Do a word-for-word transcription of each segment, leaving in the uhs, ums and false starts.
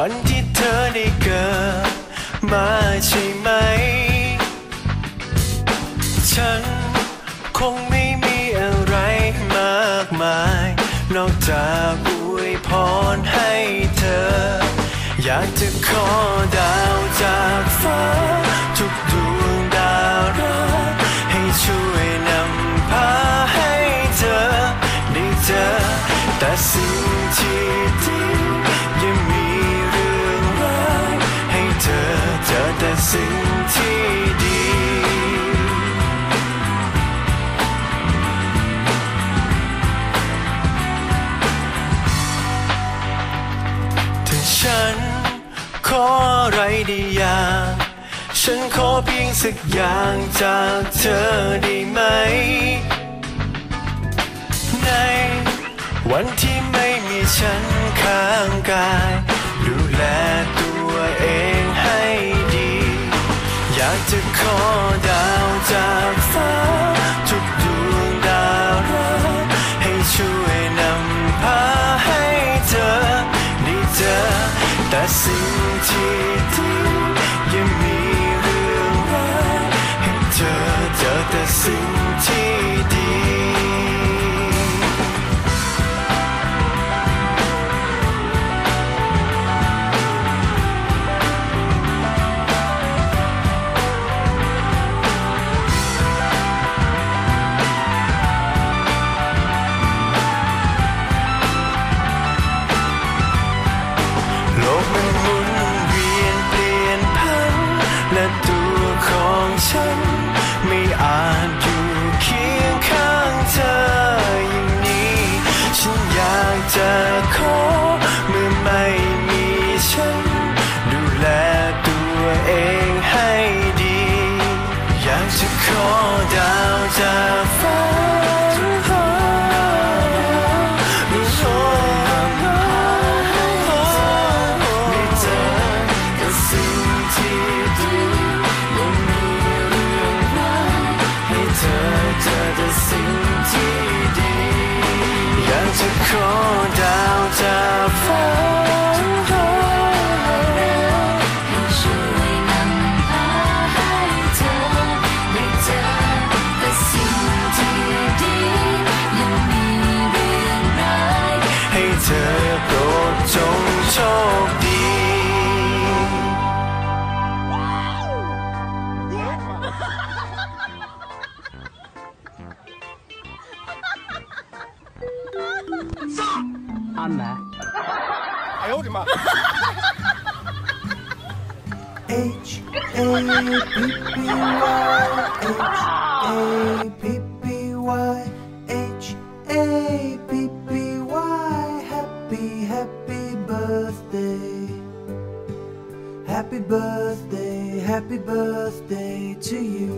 วันที่เธอได้เกิดมาใช่ไหมฉันคงไม่มีอะไรมากมายนอกจากอวยพรให้เธออยากจะขอดาวจากฟ้าทุกดวงดาวรักให้ช่วยนำพาให้เธอได้เจอแต่สิ่งที่ดียังมีเรื่องร้ายให้เธอเจอแต่สิ่งที่ดีฉันขออะไรดีอย่างฉันขอเพียงสักอย่างจากเธอได้ไหมในวันที่ไม่มีฉันข้างกายดูแลตัวเองให้ดีอยากจะขอดาวจากฟ้าทุกดวงดาวรักให้ช่วยนำพาให้เธอได้เจอแต่สิ่งที่ดียังมีเรื่องร้ายให้เธอเจอแต่สิ่งที่ดีโลกมันหมุนเวียนเปลี่ยนพันและตัวของฉันไม่อาจอยู่เคียงข้างเธออย่างนี้ฉันอยากจะขอเมื่อไม่มีฉันดูแลตัวเองให้ดีอยากจะขอดาวจากฟ้าจะขอดาวจากฟ้าให้ช่วยนำพาให้เธอได้เจอแต่สิ่งที่ดียังมีเรื่องร้ายให้เธอโปรดจงโชคดี安奶。 哎呦我的妈 H A P P Y H A P P Y H A P P Y Happy Happy birthday Happy birthday Happy birthday to you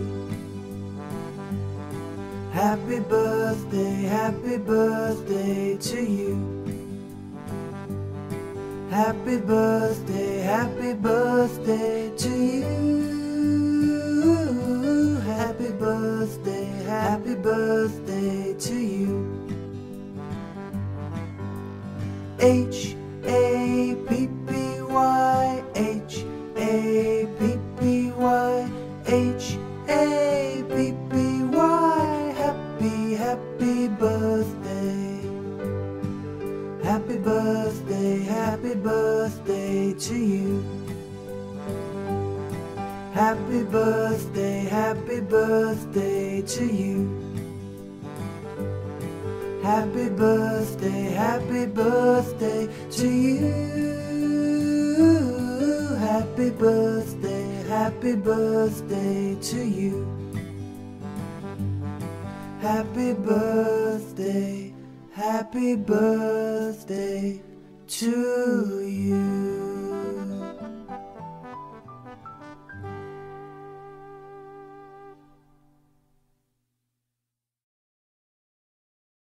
Happy birthday Happy birthday to you Happy birthday, happy birthday to you. Happy birthday, happy birthday to you. H A P P Y H A P P Y H A P P Y Happy, happy birthday.Happy birthday, happy birthday to you. Happy birthday, happy birthday to you. Happy birthday, happy birthday to you. Happy birthday, happy birthday to you. Happy birthday.Happy birthday to you.